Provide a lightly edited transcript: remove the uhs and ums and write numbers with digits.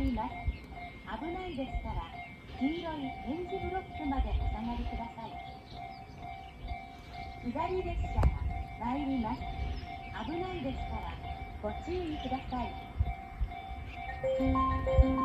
ります。危ないですから、黄色い点字ブロックまでお下がりください。下り列車が参ります。危ないですから、ご注意ください。